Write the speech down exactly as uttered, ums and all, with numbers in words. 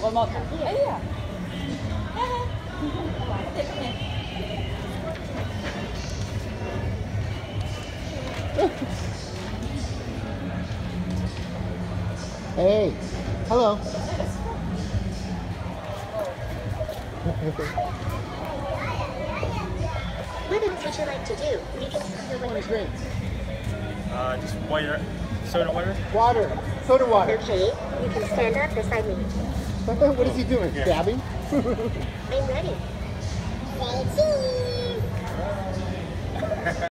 One more time. Hey, yeah. Hey, hello. What else would you like to do? You can What a drink. Uh, just water, soda water. Water. Soda water. Okay, you can stand up beside me. What is he doing? Yeah. Dabbing? I'm ready. Say cheese!